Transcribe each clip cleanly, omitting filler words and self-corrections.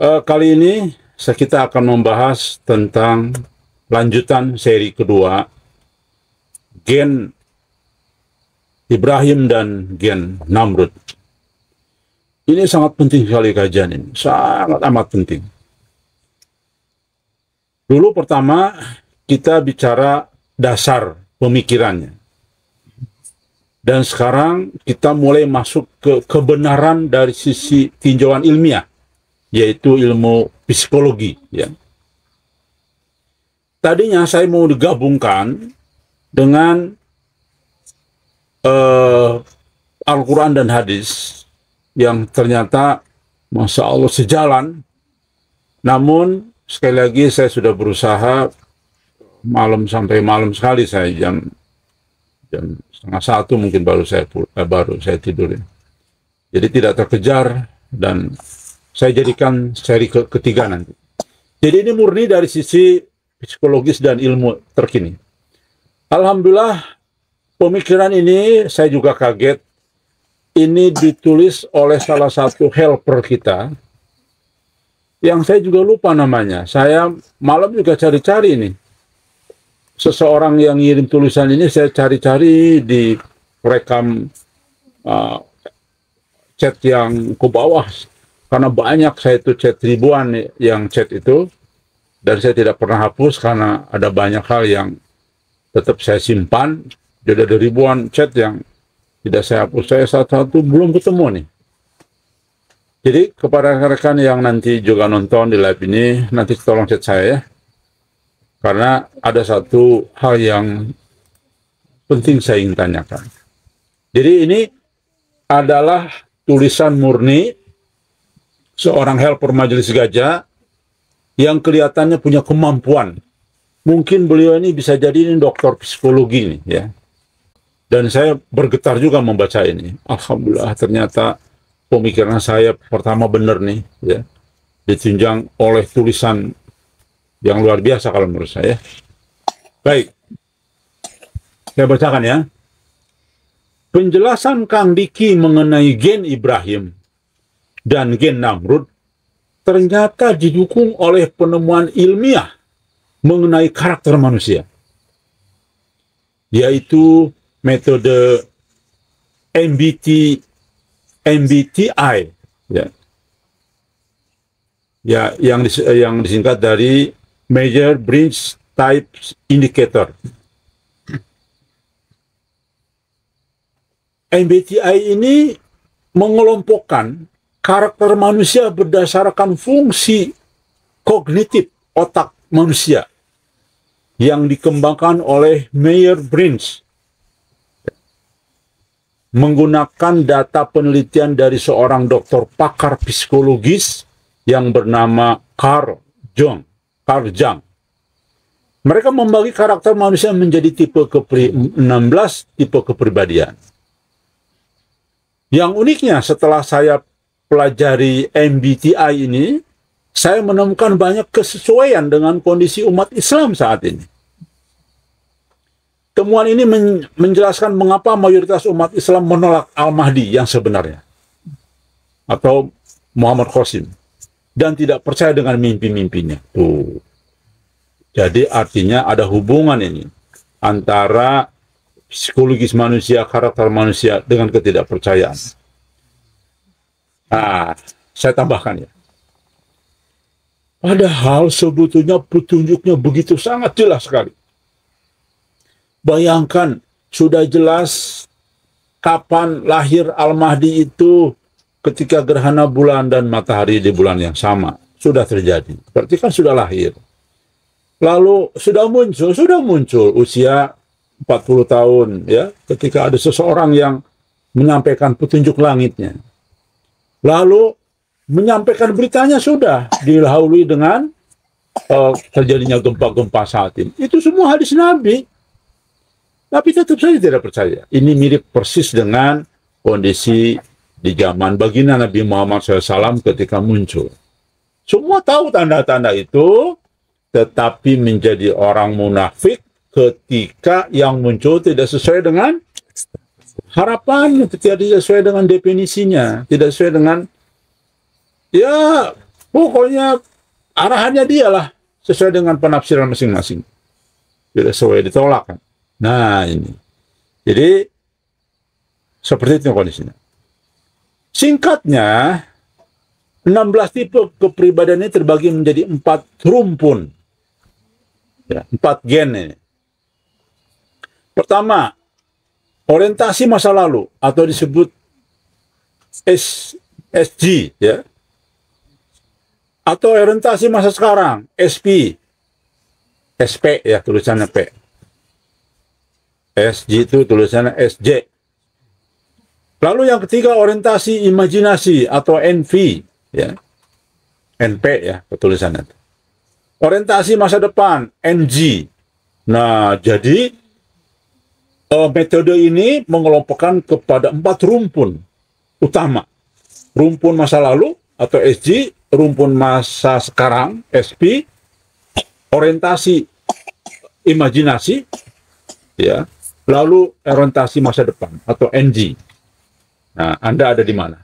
Kali ini kita akan membahas tentang lanjutan seri kedua, gen Ibrahim dan gen Namrud. Ini sangat penting sekali kajian ini, sangat amat penting. Dulu pertama kita bicara dasar pemikirannya. Dan sekarang kita mulai masuk ke kebenaran dari sisi tinjauan ilmiah, yaitu ilmu psikologi. Ya. Tadinya saya mau digabungkan dengan Al-Quran dan hadis, yang ternyata Masya Allah sejalan. Namun sekali lagi saya sudah berusaha malam sampai malam sekali, saya jam 12:30 mungkin baru saya tidur. Jadi tidak terkejar, dan saya jadikan seri ketiga nanti. Jadi ini murni dari sisi psikologis dan ilmu terkini. Alhamdulillah, pemikiran ini saya juga kaget. Ini ditulis oleh salah satu helper kita, yang saya juga lupa namanya. Saya malam juga cari-cari ini. Seseorang yang ngirim tulisan ini saya cari-cari di rekam chat yang ke bawah. Karena banyak, saya itu chat ribuan yang chat itu. Dan saya tidak pernah hapus karena ada banyak hal yang tetap saya simpan. Jadi ada ribuan chat yang tidak saya hapus. Saya satu-satu belum ketemu nih. Jadi kepada rekan-rekan yang nanti juga nonton di live ini, nanti tolong chat saya ya. Karena ada satu hal yang penting saya ingin tanyakan. Jadi ini adalah tulisan murni seorang helper Majelis Gajah yang kelihatannya punya kemampuan. Mungkin beliau ini bisa jadi ini dokter psikologi nih ya. Dan saya bergetar juga membaca ini. Alhamdulillah, ternyata pemikiran saya pertama benar nih ya. Ditunjang oleh tulisan yang luar biasa kalau menurut saya. Baik, saya bacakan ya. Penjelasan Kang Diki mengenai gen Ibrahim dan gen Namrud ternyata didukung oleh penemuan ilmiah mengenai karakter manusia, yaitu metode MBTI ya, yang disingkat dari Major Brain Type Indicator. MBTI ini mengelompokkan karakter manusia berdasarkan fungsi kognitif otak manusia yang dikembangkan oleh Meyer Brains menggunakan data penelitian dari seorang dokter pakar psikologis yang bernama Carl Jung. Mereka membagi karakter manusia menjadi tipe 16 tipe kepribadian. Yang uniknya, setelah saya pelajari MBTI ini, saya menemukan banyak kesesuaian dengan kondisi umat Islam saat ini. Temuan ini menjelaskan mengapa mayoritas umat Islam menolak Al-Mahdi yang sebenarnya, atau Muhammad Qasim, dan tidak percaya dengan mimpi-mimpinya. Tuh. Jadi artinya ada hubungan ini antara psikologis manusia, karakter manusia dengan ketidakpercayaan. Nah, saya tambahkan ya. Padahal sebetulnya petunjuknya begitu sangat jelas sekali. Bayangkan, sudah jelas kapan lahir Al-Mahdi itu ketika gerhana bulan dan matahari di bulan yang sama. Sudah terjadi. Berarti kan sudah lahir. Lalu sudah muncul usia 40 tahun ya, ketika ada seseorang yang menyampaikan petunjuk langitnya. Lalu menyampaikan beritanya sudah didahului dengan terjadinya gempa-gempa saat ini. Itu semua hadis Nabi. Tapi tetap saja tidak percaya. Ini mirip persis dengan kondisi di zaman baginda Nabi Muhammad SAW ketika muncul. Semua tahu tanda-tanda itu, tetapi menjadi orang munafik ketika yang muncul tidak sesuai dengan harapan, tidak sesuai dengan definisinya, tidak sesuai dengan ya Pokoknya arahannya dialah sesuai dengan penafsiran masing-masing. Tidak sesuai ditolak kan. Nah ini. Jadi seperti itu kondisinya. Singkatnya, 16 tipe kepribadian ini terbagi menjadi 4 rumpun. Ya, 4 gen ini. Pertama, orientasi masa lalu atau disebut SG, ya. Atau orientasi masa sekarang, SP. SP ya, tulisannya P. SG itu tulisannya SJ. Lalu yang ketiga, orientasi imajinasi atau NV, ya. NP ya, tulisannya. Orientasi masa depan, NG. Nah, jadi metode ini mengelompokkan kepada 4 rumpun utama. Rumpun masa lalu atau SG, rumpun masa sekarang, SP, orientasi imajinasi, ya, lalu orientasi masa depan atau NG. Nah, Anda ada di mana?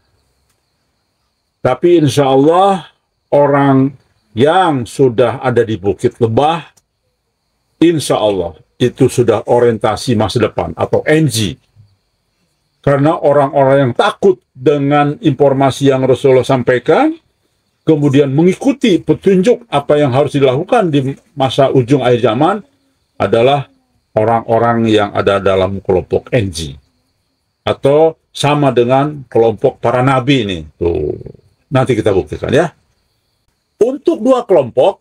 Tapi insya Allah orang yang sudah ada di Bukit Lebah, insya Allah itu sudah orientasi masa depan atau NG. Karena orang-orang yang takut dengan informasi yang Rasulullah sampaikan, kemudian mengikuti petunjuk apa yang harus dilakukan di masa ujung akhir zaman adalah orang-orang yang ada dalam kelompok NG. Atau sama dengan kelompok para nabi ini. Tuh, nanti kita buktikan ya. Untuk 2 kelompok,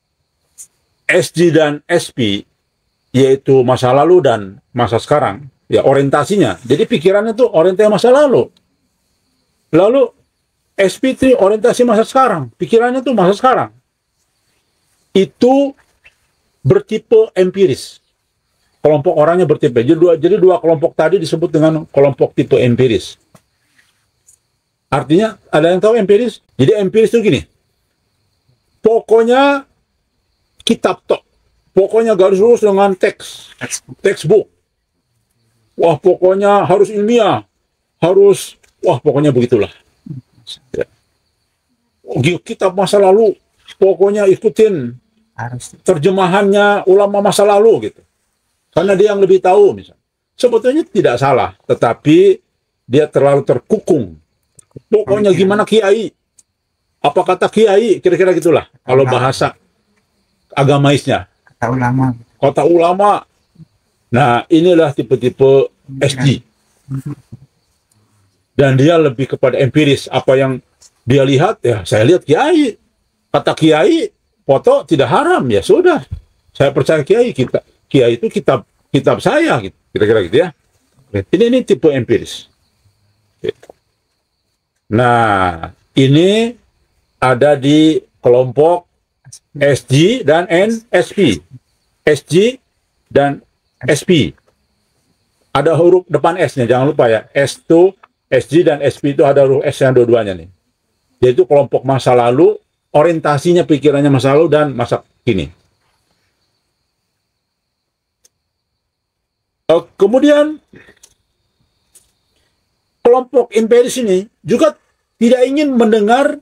SG dan SP, yaitu masa lalu dan masa sekarang, ya orientasinya. Jadi pikirannya tuh orientasi masa lalu. Lalu SP itu orientasi masa sekarang, pikirannya tuh masa sekarang. Itu bertipe empiris. Kelompok orangnya bertipe. Jadi dua kelompok tadi disebut dengan kelompok tipe empiris. Artinya, ada yang tahu empiris? Jadi empiris itu gini. Pokoknya kitab tok. Pokoknya garis lurus dengan textbook. Wah, pokoknya harus ilmiah. Wah, pokoknya begitulah. Ya. Kitab masa lalu, pokoknya ikutin terjemahannya ulama masa lalu gitu. Karena dia yang lebih tahu misalnya. Sebetulnya tidak salah, tetapi dia terlalu terkukung. Pokoknya gimana kiai? Apa kata kiai? Kira-kira gitulah. Kalau bahasa agamaisnya. Kata ulama. Nah, inilah tipe-tipe SG. Dan dia lebih kepada empiris. Apa yang dia lihat, ya saya lihat kiai. Kata kiai, foto tidak haram. Ya sudah. Saya percaya kiai. Kiai itu kitab saya. Gitu. Kira-kira gitu ya. Ini tipe empiris. Nah, ini ada di kelompok SG dan SP. SG dan SP. Ada huruf depan S-nya, jangan lupa ya. S itu, SG dan SP itu ada huruf S yang dua-duanya nih. Yaitu kelompok masa lalu, orientasinya pikirannya masa lalu dan masa kini. Kemudian kelompok empiris ini juga tidak ingin mendengar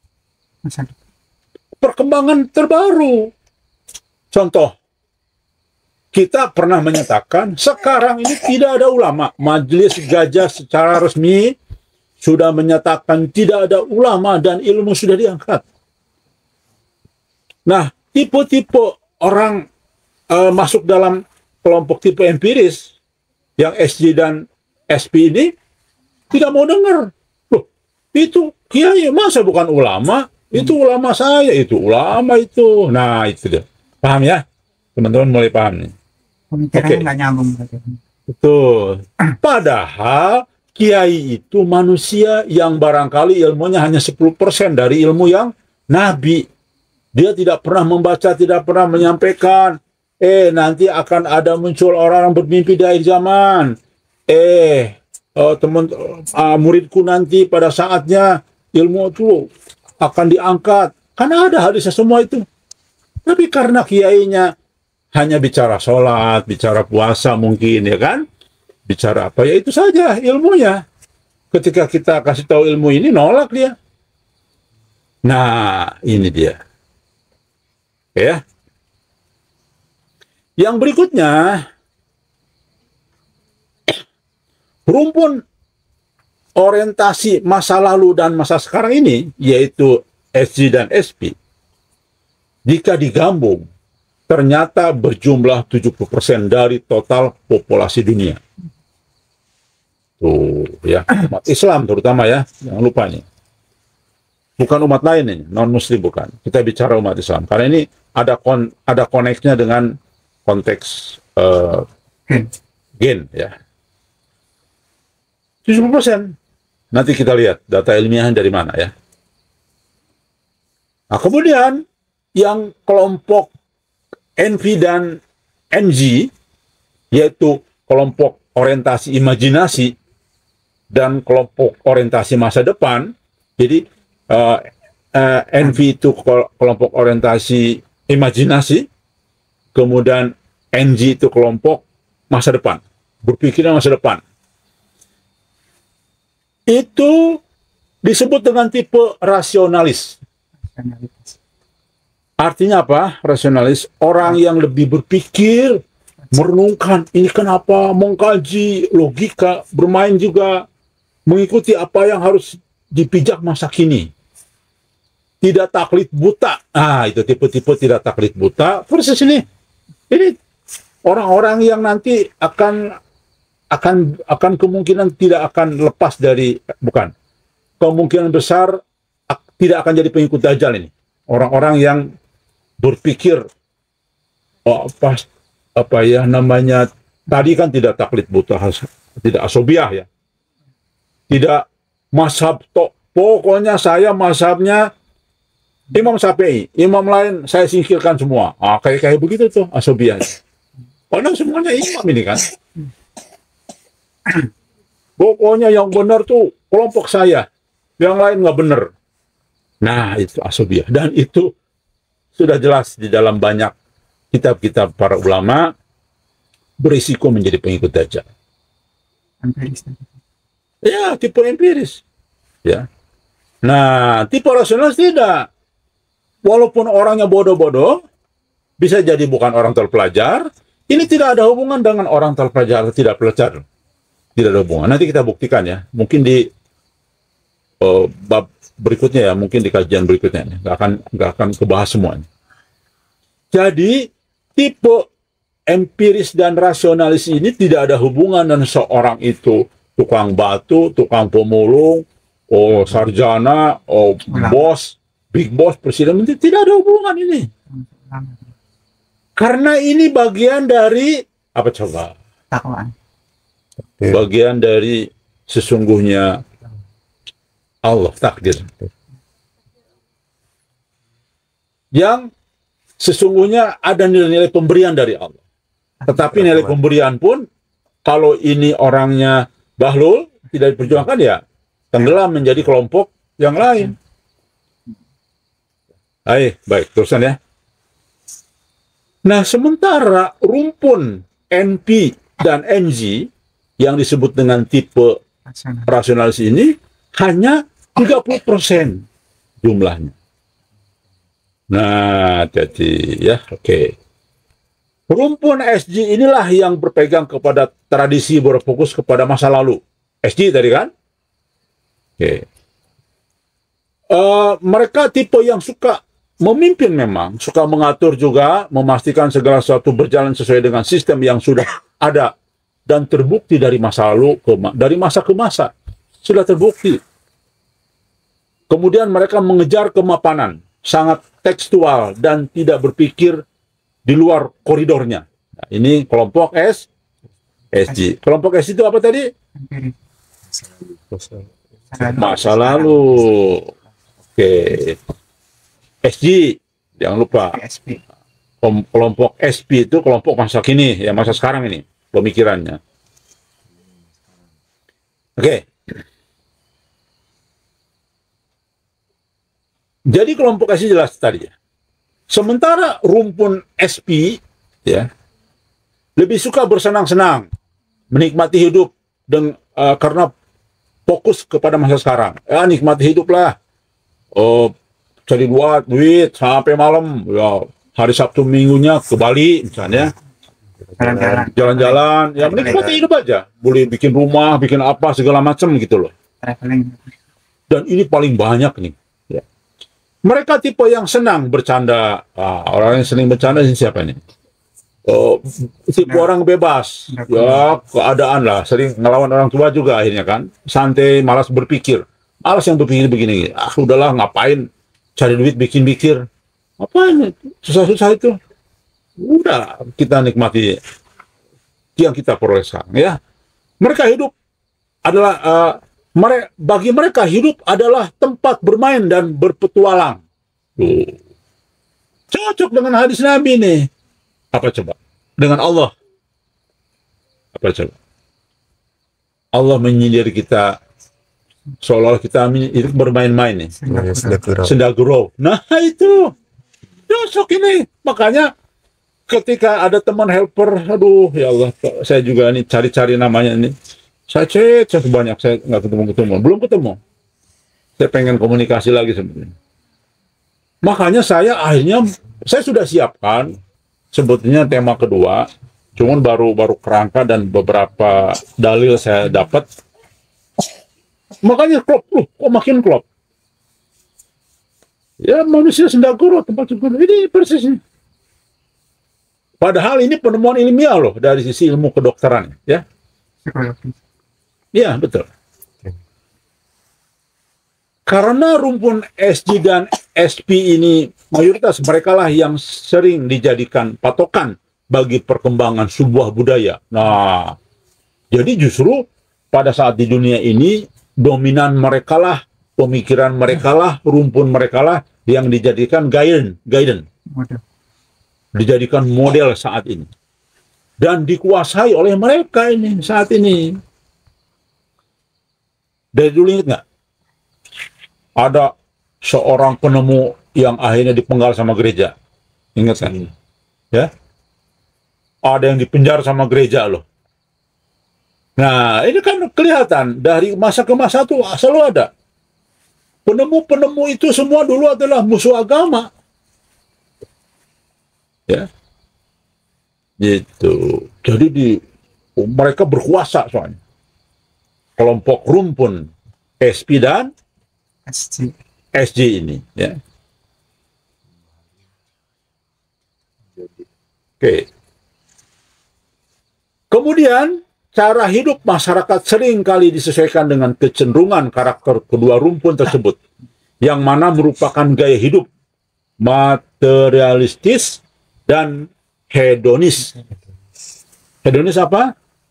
perkembangan terbaru. Contoh, kita pernah menyatakan sekarang ini tidak ada ulama. Majelis Gajah secara resmi sudah menyatakan tidak ada ulama dan ilmu sudah diangkat. Nah, tipe-tipe orang masuk dalam kelompok tipe empiris yang SG dan SP ini tidak mau dengar. Loh, itu kiai masa bukan ulama? Itu ulama saya, itu ulama itu. Nah, itu dia. Paham ya? Teman-teman mulai paham nih. Pemikirannya nggak nyambung. Betul. Padahal kiai itu manusia yang barangkali ilmunya hanya 10% dari ilmu yang nabi. Dia tidak pernah membaca, tidak pernah menyampaikan. Nanti akan ada muncul orang yang bermimpi di akhir zaman. Muridku nanti pada saatnya ilmu itu akan diangkat. Karena ada hadisnya semua itu. Tapi karena kiainya hanya bicara sholat, bicara puasa mungkin ya kan. Bicara apa ya itu saja ilmunya. Ketika kita kasih tahu ilmu ini nolak dia. Nah, ini dia. Ya. Yang berikutnya, rumpun orientasi masa lalu dan masa sekarang ini, yaitu SG dan SP, jika digabung, ternyata berjumlah 70% dari total populasi dunia. Tuh, ya, umat Islam terutama ya, jangan lupa nih. Bukan umat lain ini, non-muslim bukan. Kita bicara umat Islam. Karena ini ada koneknya dengan konteks gen ya. 70%. Nanti kita lihat data ilmiahnya dari mana ya. Nah, kemudian yang kelompok NV dan NG, yaitu kelompok orientasi imajinasi dan kelompok orientasi masa depan. Jadi NV itu kelompok orientasi imajinasi, kemudian NG itu kelompok masa depan, berpikiran masa depan. Itu disebut dengan tipe rasionalis. Artinya apa? Rasionalis, orang yang lebih berpikir, merenungkan, ini kenapa, mengkaji logika, bermain juga, mengikuti apa yang harus dipijak masa kini. Tidak taklid buta. Ah, itu tipe-tipe tidak taklid buta. Persis ini orang-orang yang nanti akan kemungkinan tidak akan lepas dari, bukan, kemungkinan besar tidak akan jadi pengikut Dajjal ini. Orang-orang yang berpikir apa ya namanya, tadi kan tidak taklid buta, tidak asobiah ya, tidak mazhab pokoknya saya mazhabnya Imam Syafi'i, imam lain saya singkirkan semua. Kayak begitu tuh asobiah. Padahal semuanya imam ini kan. Pokoknya yang benar tuh kelompok saya, yang lain nggak benar. Nah, itu asobiah. Dan itu sudah jelas di dalam banyak kitab-kitab para ulama, berisiko menjadi pengikut Dajjal. Empiris. Ya, tipe empiris. Ya. Nah, tipe rasionalis tidak. Walaupun orangnya bodoh-bodoh, bisa jadi bukan orang terpelajar. Ini tidak ada hubungan dengan orang terpelajar atau tidak pelajar. Tidak ada hubungan. Nanti kita buktikan ya. Mungkin di bab berikutnya ya, mungkin di kajian berikutnya. Nggak akan kebahas semuanya. Jadi, tipe empiris dan rasionalis ini tidak ada hubungan dengan seorang itu tukang batu, tukang pemulung, sarjana, bos, big boss, presiden. Tidak ada hubungan ini. Karena ini bagian dari apa coba? Takwaan. Bagian dari sesungguhnya Allah, takdir. Yang sesungguhnya ada nilai-nilai pemberian dari Allah. Tetapi nilai pemberian pun, kalau ini orangnya bahlul, tidak diperjuangkan ya, tenggelam menjadi kelompok yang lain. Baik, terusan ya. Nah, sementara rumpun NP dan NG yang disebut dengan tipe rasionalis ini hanya 30% jumlahnya. Nah, jadi ya, oke. Rumpun SG inilah yang berpegang kepada tradisi, berfokus kepada masa lalu. SG tadi kan? Oke. Mereka tipe yang suka memimpin memang, suka mengatur juga, memastikan segala sesuatu berjalan sesuai dengan sistem yang sudah ada dan terbukti dari masa lalu dari masa ke masa. Sudah terbukti. Kemudian mereka mengejar kemapanan, sangat tekstual dan tidak berpikir di luar koridornya. Nah, ini kelompok SG. Kelompok SG itu apa tadi? Masa lalu. Oke. SG, jangan lupa. Kelompok SP itu kelompok masa kini, ya masa sekarang ini pemikirannya. Oke. Jadi kelompok SG jelas tadi ya. Sementara rumpun SP ya lebih suka bersenang-senang, menikmati hidup karena fokus kepada masa sekarang. Nikmati hiduplah. cari duit sampai malam, ya hari Sabtu Minggunya ke Bali misalnya, jalan-jalan, ya menikmati hidup aja, boleh bikin rumah, bikin apa segala macam gitu loh. Traveling. Dan ini paling banyak nih. Ya. Mereka tipe yang senang bercanda. Orang yang senang bercanda ini siapa nih? Tipe orang bebas, ya keadaan lah, sering ngelawan orang tua juga akhirnya kan, santai, malas berpikir, malas yang berpikir begini, udahlah ngapain cari duit bikin-pikir, apa susah-susah itu, udah kita nikmati yang kita peroleh sekarang ya. Mereka hidup adalah bagi mereka hidup adalah tempat bermain dan berpetualang. Cocok dengan hadis Nabi nih. Apa coba? Dengan Allah. Apa coba? Allah menyindir kita seolah kita hidup bermain-main nih. Sendagurau. Nah itu. Cocok ini. Makanya ketika ada teman helper, aduh ya Allah, saya juga nih cari-cari namanya ini. Saya cek banyak, saya nggak ketemu. Belum ketemu. Saya pengen komunikasi lagi sebenarnya. Makanya saya sudah siapkan sebetulnya tema kedua, cuman baru kerangka dan beberapa dalil saya dapat. Makanya klop, kok makin klop. Ya manusia sendaguro, tempat sendaguro, ini persisnya. Padahal ini penemuan ilmiah loh dari sisi ilmu kedokteran, ya. Iya betul. Karena rumpun SG dan SP ini mayoritas mereka lah yang sering dijadikan patokan bagi perkembangan sebuah budaya. Nah, jadi justru pada saat di dunia ini dominan mereka lah, pemikiran mereka lah, rumpun mereka lah yang dijadikan guidance, dijadikan model saat ini. Dan dikuasai oleh mereka ini saat ini. Dari dulu ingat nggak? Ada seorang penemu yang akhirnya dipenggal sama gereja. Ingat kan? Ya? Ada yang dipenjara sama gereja loh. Nah, ini kan kelihatan dari masa ke masa tuh selalu ada. Penemu-penemu itu semua dulu adalah musuh agama. Ya. Gitu. Jadi mereka berkuasa soalnya. Kelompok rumpun SP dan SG ini, ya. Oke. Kemudian cara hidup masyarakat sering kali disesuaikan dengan kecenderungan karakter kedua rumpun tersebut, yang mana merupakan gaya hidup materialistis dan hedonis. Hedonis apa?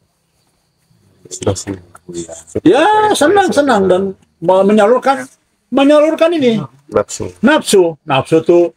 Ya senang-senang dan menyalurkan ini nafsu tuh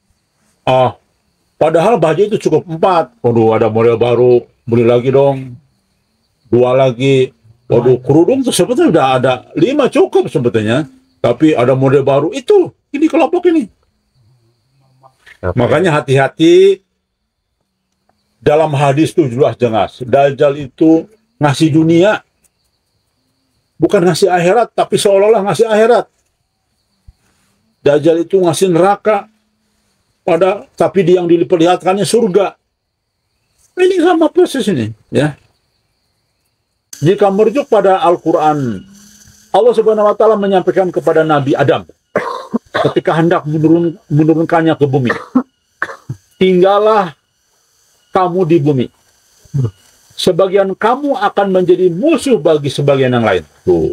padahal baju itu cukup 4. Waduh, ada model baru, beli lagi dong, 2 lagi. Waduh, kerudung tuh sebetulnya udah ada 5 cukup sebetulnya, tapi ada model baru itu, ini kelompok ini. Makanya hati-hati dalam hadis tuh jelas Dajjal itu ngasih dunia, bukan ngasih akhirat, tapi seolah-olah ngasih akhirat. Dajjal itu ngasih neraka, tapi yang diperlihatkannya surga. Ini sama persis ini, ya. Jika merujuk pada Al-Quran, Allah Subhanahu wa Ta'ala menyampaikan kepada Nabi Adam ketika hendak menurunkannya ke bumi, tinggallah kamu di bumi. Sebagian kamu akan menjadi musuh bagi sebagian yang lain. Tuh.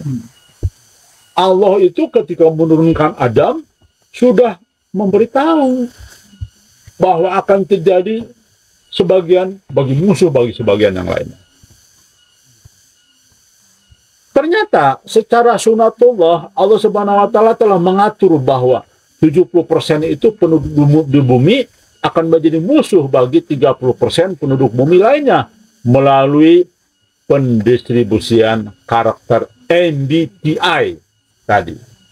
Allah itu ketika menurunkan Adam sudah memberitahu bahwa akan terjadi sebagian bagi musuh bagi sebagian yang lain. Ternyata secara sunatullah Allah Subhanahu wa Ta'ala telah mengatur bahwa 70% itu penduduk di bumi akan menjadi musuh bagi 30% penduduk bumi lainnya melalui pendistribusian karakter MBTI tadi.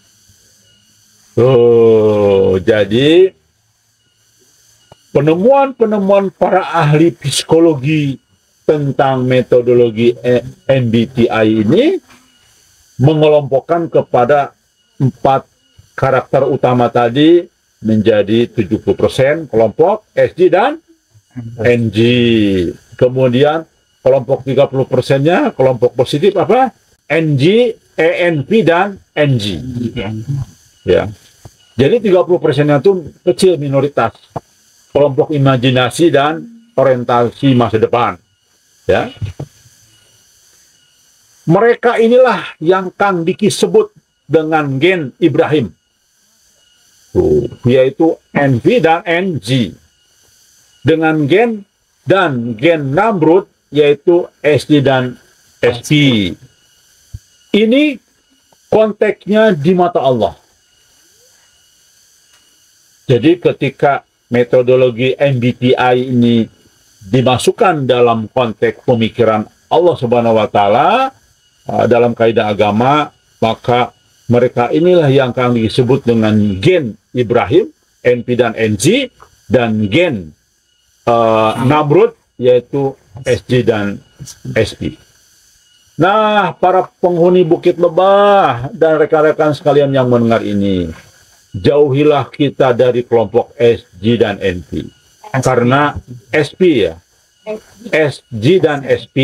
Jadi penemuan para ahli psikologi tentang metodologi MBTI ini mengelompokkan kepada 4 karakter utama tadi menjadi 70% kelompok SG dan NG. Kemudian kelompok 30%-nya kelompok positif apa? NG, ENP dan NG. Ya. Jadi 30%-nya itu kecil, minoritas. Kelompok imajinasi dan orientasi masa depan. Ya. Mereka inilah yang Kang Diki sebut dengan gen Ibrahim, yaitu NV dan NG. Dengan gen Namrud, yaitu SD dan SP. Ini konteksnya di mata Allah. Jadi ketika metodologi MBTI ini dimasukkan dalam konteks pemikiran Allah Subhanahu wa Ta'ala, dalam kaidah agama, maka mereka inilah yang kang disebut dengan gen Ibrahim, NP dan NG, dan gen Namrud, yaitu SG dan SP. Nah, para penghuni Bukit Lebah dan rekan-rekan sekalian yang mendengar ini, jauhilah kita dari kelompok SG dan NP. Karena SP ya, SG dan SP.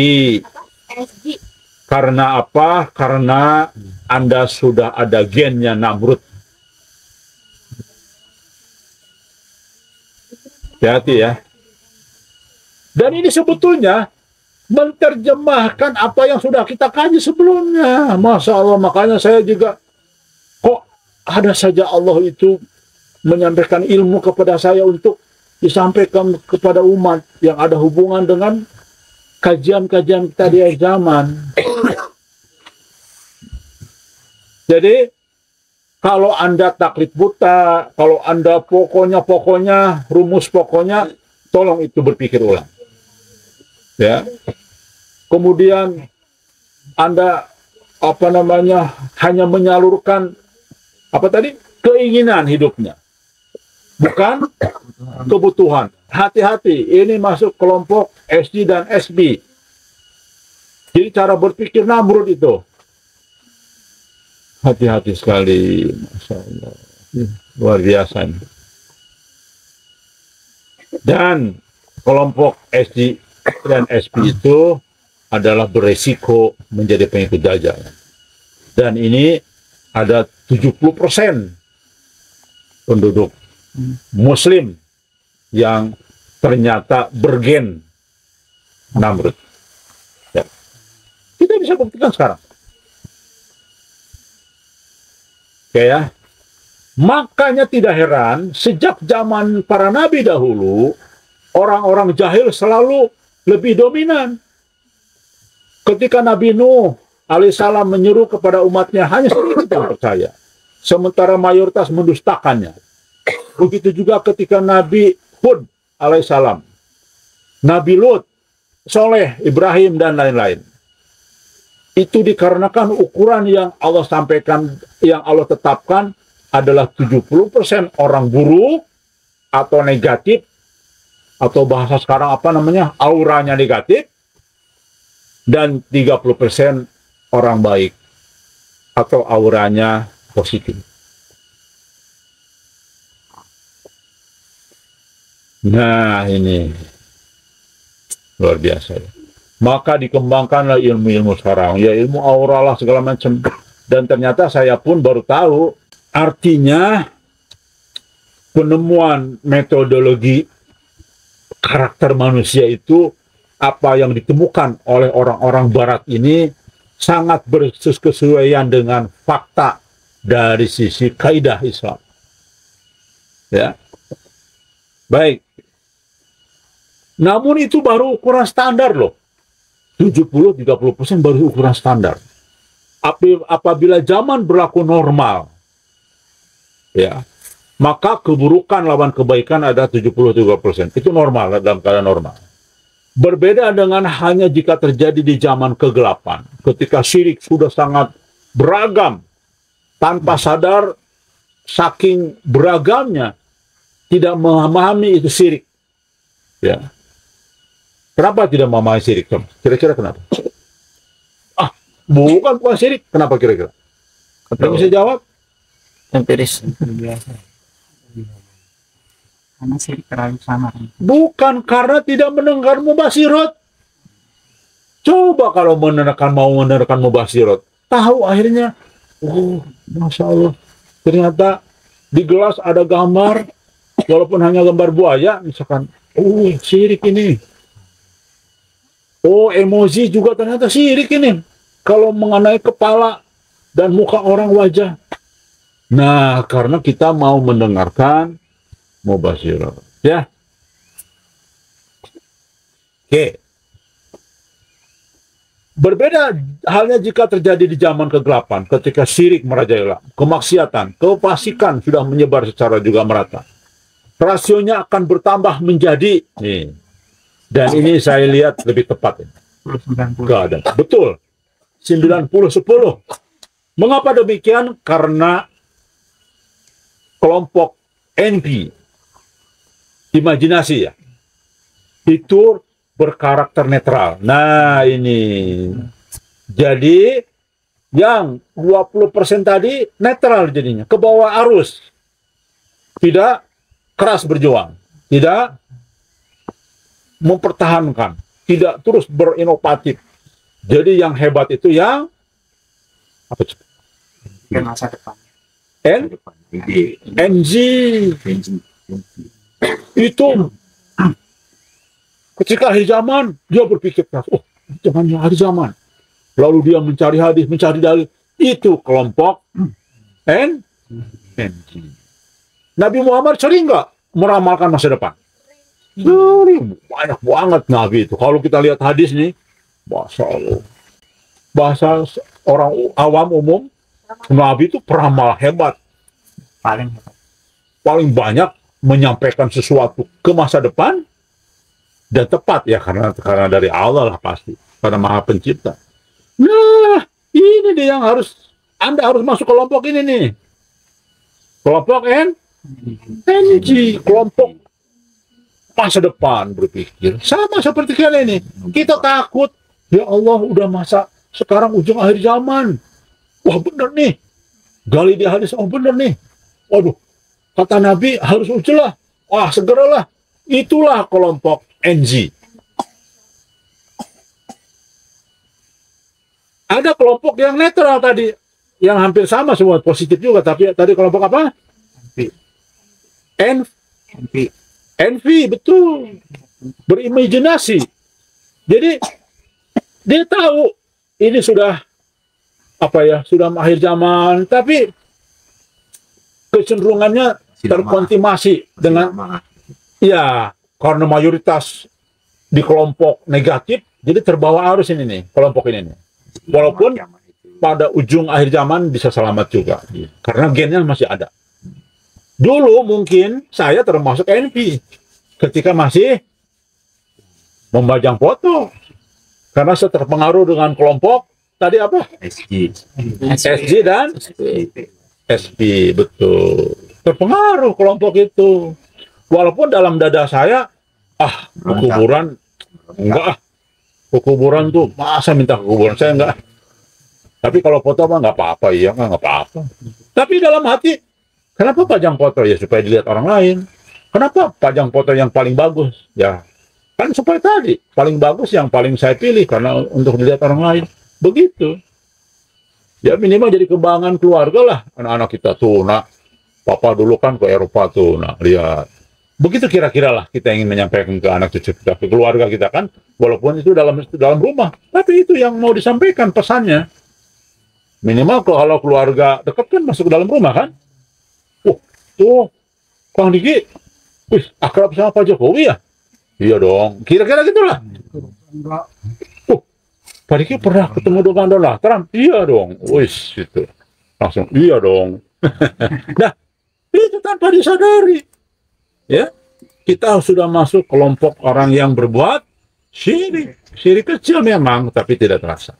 Karena apa? Karena Anda sudah ada gennya Namrud. Hati-hati ya. Dan ini sebetulnya menerjemahkan apa yang sudah kita kaji sebelumnya. Masya Allah, makanya saya juga, kok ada saja Allah itu menyampaikan ilmu kepada saya untuk disampaikan kepada umat yang ada hubungan dengan kajian-kajian kita di akhir zaman. Jadi kalau Anda taklid buta, kalau Anda pokoknya rumus pokoknya, tolong itu berpikir ulang. Ya. Kemudian Anda hanya menyalurkan keinginan hidupnya, bukan kebutuhan. Hati-hati, ini masuk kelompok SG dan SB. Jadi cara berpikir Namrud itu. Hati-hati sekali, Masya Allah. Luar biasa. Dan kelompok SG dan SP itu adalah beresiko menjadi pengikut Dajjal. Dan ini ada 70% penduduk Muslim yang ternyata bergen Namrud. Ya. Kita bisa buktikan sekarang. Oke ya. Makanya tidak heran sejak zaman para nabi dahulu, orang-orang jahil selalu lebih dominan. Ketika Nabi Nuh alaihissalam menyeru kepada umatnya, hanya sedikit yang percaya, sementara mayoritas mendustakannya. Begitu juga ketika Nabi Hud alaihissalam, Nabi Lut, Soleh, Ibrahim, dan lain-lain. Itu dikarenakan ukuran yang Allah sampaikan, yang Allah tetapkan adalah 70% orang buruk atau negatif, atau bahasa sekarang auranya negatif, dan 30% orang baik atau auranya positif. Nah, ini luar biasa ya. Maka dikembangkanlah ilmu-ilmu sekarang, ya ilmu aura lah segala macam. Dan ternyata saya pun baru tahu artinya penemuan metodologi karakter manusia itu, apa yang ditemukan oleh orang-orang barat ini sangat bersesuaian dengan fakta dari sisi kaidah Islam. Ya. Baik. Namun itu baru ukuran standar loh. 70-30% baru ukuran standar. Apabila zaman berlaku normal, ya, maka keburukan lawan kebaikan ada 70-30%. Itu normal, dalam keadaan normal. Berbeda dengan hanya jika terjadi di zaman kegelapan, ketika syirik sudah sangat beragam, tanpa sadar, saking beragamnya, tidak memahami itu syirik. Ya. Kenapa tidak memahami syirik? Kira-kira kenapa? Bukan syirik. Kenapa kira-kira? Tidak bisa jawab? empiris. Biasa. Karena syirik terlalu samar. Bukan karena tidak mendengar mubasyirat. Coba kalau mau menerangkan mubasyirat, tahu akhirnya, oh, masya Allah, ternyata di gelas ada gambar, walaupun hanya gambar buaya, misalkan, oh, syirik ini. Oh, emoji juga ternyata syirik ini. Kalau mengenai kepala dan muka orang wajah. Nah, karena kita mau mendengarkan mubasyirat. Ya. Oke. Berbeda halnya jika terjadi di zaman kegelapan, ketika syirik merajalela, kemaksiatan, kefasikan sudah menyebar secara juga merata. Rasionya akan bertambah menjadi nih. Dan ini saya lihat lebih tepat. 90. Keadaan. Betul. 90-10. Mengapa demikian? Karena kelompok NP, imajinasi ya, itu berkarakter netral. Nah ini. Jadi yang 20% tadi netral jadinya. Ke bawah arus. Tidak keras berjuang. Tidak mempertahankan, tidak terus berinovatif. Jadi yang hebat itu yang apa itu? Kan masa depan. NG itu ketika akhir zaman dia berpikir keras, oh zamannya akhir zaman, lalu dia mencari hadis, mencari dalil. Itu kelompok NG. Nabi Muhammad sering nggak meramalkan masa depan? Banyak banget Nabi itu. Kalau kita lihat hadis nih, Masya Allah, bahasa orang awam umum, Nabi itu peramal hebat. Paling banyak menyampaikan sesuatu ke masa depan dan tepat ya, karena dari Allah lah pasti, pada Maha Pencipta. Nah, ini dia yang Anda harus masuk kelompok ini nih. Kelompok NG, kelompok masa depan berpikir. Sama seperti kalian ini. Kita takut, ya Allah udah masa sekarang ujung akhir zaman. Wah bener nih. Gali di hadis, oh bener nih. Waduh, kata Nabi harus ujilah. Wah segeralah. Itulah kelompok NG. Ada kelompok yang netral tadi. Yang hampir sama semua, positif juga. Tapi tadi kelompok apa? Envy, betul. Berimajinasi. Jadi dia tahu ini sudah sudah akhir zaman, tapi kecenderungannya terkonfirmasi dengan ya, karena mayoritas di kelompok negatif, jadi terbawa arus ini nih, kelompok ini nih. Walaupun pada ujung akhir zaman bisa selamat juga, karena gennya masih ada. Dulu mungkin saya termasuk NP ketika masih membajang foto, karena saya terpengaruh dengan kelompok tadi apa? SG dan SP, betul. Terpengaruh kelompok itu. Walaupun dalam dada saya, kuburan enggak, kuburan tuh masa minta kuburan, saya enggak. Tapi kalau foto mah nggak apa-apa, iya nggak apa-apa. Tapi dalam hati, kenapa pajang foto? Ya supaya dilihat orang lain. Kenapa pajang foto yang paling bagus? Ya kan supaya tadi paling bagus yang paling saya pilih karena untuk dilihat orang lain. Begitu. Ya minimal jadi kebanggaan keluarga lah. Anak-anak kita tuh, nak, papa dulu kan ke Eropa tuh, nak, lihat. Begitu kira-kira lah kita ingin menyampaikan ke anak cucu kita, ke keluarga kita kan, walaupun itu dalam rumah. Tapi itu yang mau disampaikan pesannya. Minimal kalau keluarga dekat kan masuk ke dalam rumah kan. Tuh, Kang Diki, wih, akrab sama Pak Jokowi ya? Iya dong, kira-kira gitulah. Pak Diki pernah ketemu dengan Donald Trump? Iya dong, wis gitu. Langsung, iya dong. Nah, itu tanpa disadari. Ya, kita sudah masuk kelompok orang yang berbuat syirik. Syirik kecil memang, tapi tidak terasa.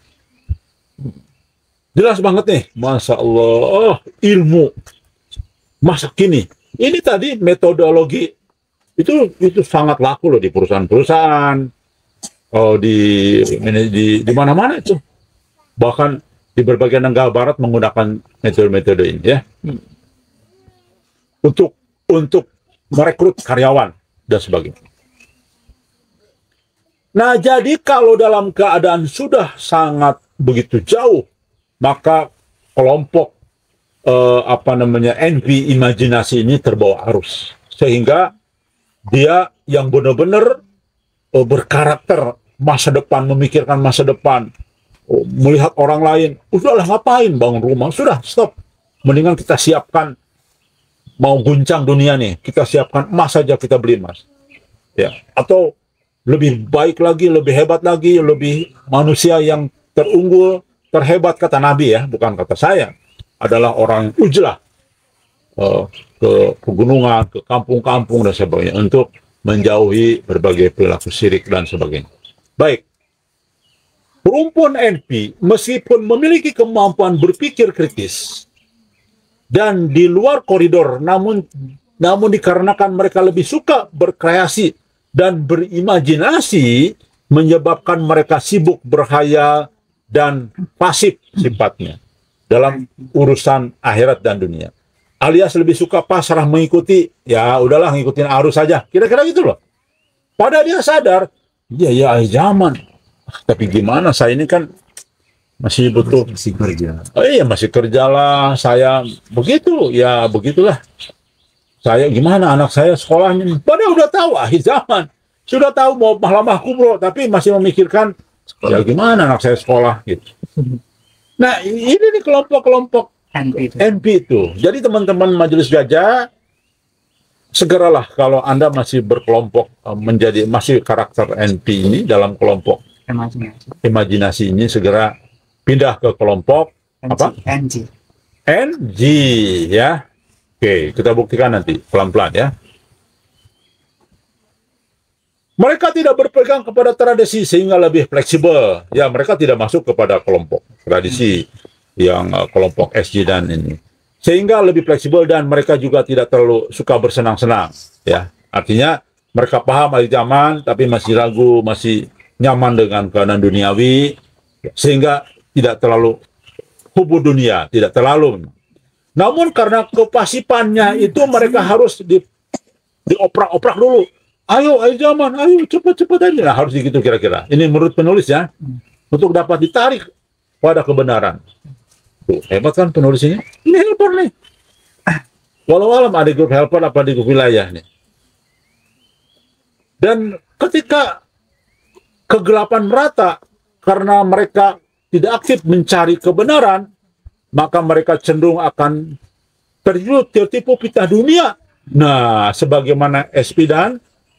Jelas banget nih, Masya Allah, ilmu masa kini. Ini tadi metodologi itu sangat laku loh di perusahaan-perusahaan, di mana-mana itu. Bahkan di berbagai negara barat menggunakan metode-metode ini ya. untuk merekrut karyawan dan sebagainya. Nah, jadi kalau dalam keadaan sudah sangat begitu jauh, maka kelompok envy, imajinasi ini terbawa arus, sehingga dia yang benar-benar berkarakter masa depan, memikirkan masa depan, melihat orang lain, udahlah ngapain bangun rumah, sudah stop, mendingan kita siapkan, mau guncang dunia nih, kita siapkan emas saja, kita beli emas, ya, atau lebih baik lagi, lebih hebat lagi, lebih manusia yang terunggul, terhebat, kata Nabi ya, bukan kata saya, adalah orang ujlah ke pegunungan, ke kampung-kampung dan sebagainya, untuk menjauhi berbagai perilaku syirik dan sebagainya. Baik, rumpun NP meskipun memiliki kemampuan berpikir kritis dan di luar koridor, namun dikarenakan mereka lebih suka berkreasi dan berimajinasi, menyebabkan mereka sibuk berhayal dan pasif sifatnya dalam urusan akhirat dan dunia. Alias lebih suka pasrah mengikuti, ya udahlah ngikutin arus saja. Kira-kira gitu loh. Padahal dia sadar, ya zaman. Tapi gimana, saya ini kan masih butuh. Masih kerja. Oh iya, masih kerja lah. Saya begitu, ya begitulah. Saya gimana, anak saya sekolahnya, padahal udah tahu akhir zaman, sudah tahu mau mahlamah kubro, tapi masih memikirkan ya gimana anak saya sekolah gitu. Nah, ini nih kelompok-kelompok NP itu. Jadi teman-teman Majelis Gajah, segeralah kalau Anda masih berkelompok masih karakter NP ini dalam kelompok imajinasi ini, segera pindah ke kelompok apa? NG ya. Oke, kita buktikan nanti pelan-pelan ya. Mereka tidak berpegang kepada tradisi sehingga lebih fleksibel. Ya, mereka tidak masuk kepada kelompok tradisi yang kelompok SG dan ini. Sehingga lebih fleksibel, dan mereka juga tidak terlalu suka bersenang-senang. Ya, artinya mereka paham hari zaman, tapi masih ragu, masih nyaman dengan keadaan duniawi, sehingga tidak terlalu hubur dunia, tidak terlalu. Namun karena kepasifannya itu, mereka harus dioprak-oprak dulu. Ayo zaman, ayo cepat-cepat aja. Nah, harus begitu kira-kira. Ini menurut penulis ya, untuk dapat ditarik pada kebenaran. Tuh, hebat kan penulis ini? Ini helper nih. Walau alam ada grup helper apa di grup wilayah nih. Dan ketika kegelapan merata karena mereka tidak aktif mencari kebenaran, maka mereka cenderung akan tertipu fitnah dunia. Nah, sebagaimana SP dan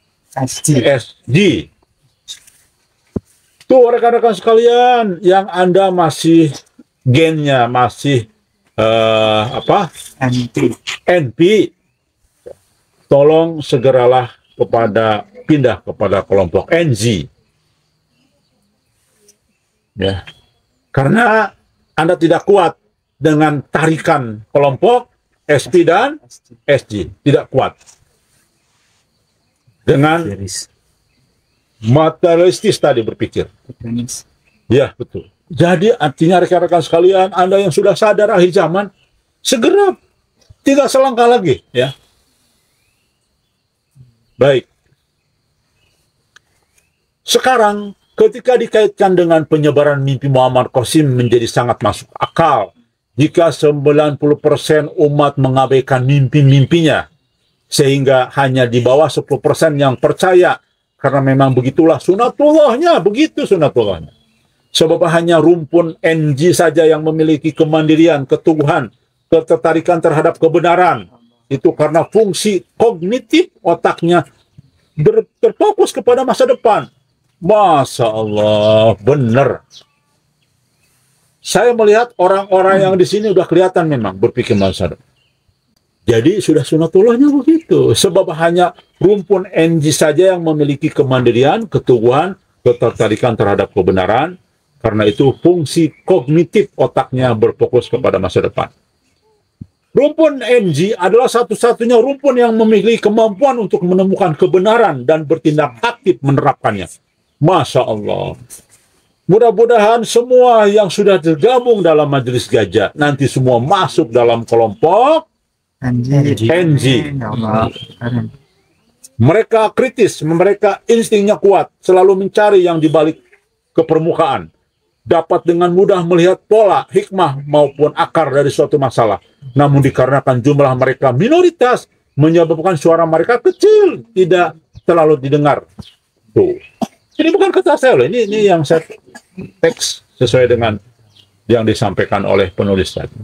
SG. Tuh rekan-rekan sekalian, yang Anda masih gennya masih NP, tolong segeralah pindah kepada kelompok NG. Ya. Karena Anda tidak kuat dengan tarikan kelompok SP dan SG, tidak kuat dengan materialistis tadi berpikir. Ya, betul. Jadi artinya rekan-rekan sekalian, Anda yang sudah sadar akhir zaman, segera, tidak selangkah lagi ya. Baik. Sekarang ketika dikaitkan dengan penyebaran mimpi Muammar Qasim, menjadi sangat masuk akal jika 90% umat mengabaikan mimpi-mimpinya, sehingga hanya di bawah 10% yang percaya, karena memang begitulah sunatullahnya, begitu sunatullahnya. Sebab hanya rumpun NG saja yang memiliki kemandirian, keteguhan, ketertarikan terhadap kebenaran. Itu karena fungsi kognitif otaknya terfokus kepada masa depan. Masya Allah, benar. Saya melihat orang-orang yang di sini udah kelihatan memang berpikir masa depan. Jadi sudah sunatullahnya begitu. Sebab hanya rumpun NG saja yang memiliki kemandirian, keteguhan, ketertarikan terhadap kebenaran. Karena itu fungsi kognitif otaknya berfokus kepada masa depan. Rumpun NG adalah satu-satunya rumpun yang memiliki kemampuan untuk menemukan kebenaran dan bertindak aktif menerapkannya. Masya Allah. Mudah-mudahan semua yang sudah tergabung dalam Majelis Gajah nanti semua masuk dalam kelompok NG. Ya Allah. Keren. Mereka kritis, mereka instingnya kuat, selalu mencari yang dibalik ke permukaan. Dapat dengan mudah melihat pola, hikmah maupun akar dari suatu masalah. Namun dikarenakan jumlah mereka minoritas, menyebabkan suara mereka kecil, tidak terlalu didengar. Tuh. Ini bukan kata saya loh, ini yang saya teks sesuai dengan yang disampaikan oleh penulis tadi.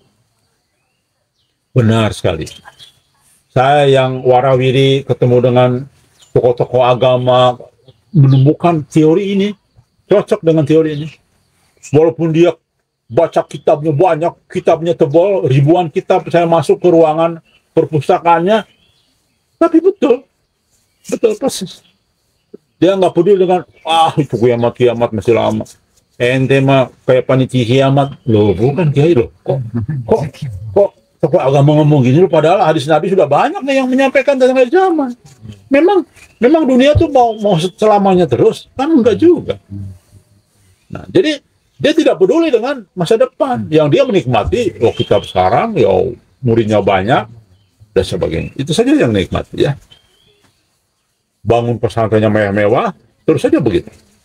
Benar sekali. Saya yang warawiri ketemu dengan tokoh-tokoh agama, menemukan teori ini, cocok dengan teori ini. Walaupun dia baca kitabnya banyak, kitabnya tebal, ribuan kitab, saya masuk ke ruangan perpustakaannya, tapi betul persis. Dia nggak peduli dengan, itu kiamat masih lama. Ente mah kayak panitia kiamat, loh bukan kiai loh. Kok tokoh agama ngomong gini loh, padahal hadis Nabi sudah banyak nih yang menyampaikan tentang akhir zaman. Memang dunia tuh mau selamanya terus, kan enggak juga. Nah, jadi dia tidak peduli dengan masa depan. Yang dia menikmati, kitab sekarang, muridnya banyak, dan sebagainya. Itu saja yang nikmati ya. Bangun pesantrennya mewah-mewah, terus saja begitu.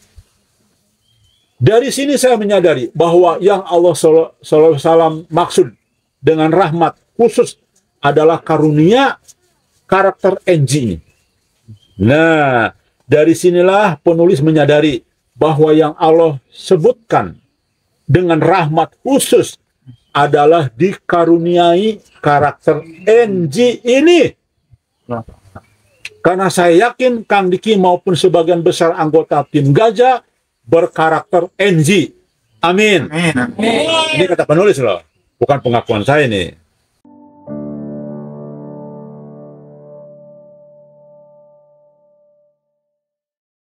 Dari sini saya menyadari bahwa yang Allah SAW maksud dengan rahmat khusus adalah karunia karakter NG ini. Nah, dari sinilah penulis menyadari bahwa yang Allah sebutkan dengan rahmat khusus adalah dikaruniai karakter NG ini. Karena saya yakin Kang Diki maupun sebagian besar anggota tim Gajah berkarakter NG. Amin. Amin. Ini kata penulis loh, bukan pengakuan saya nih.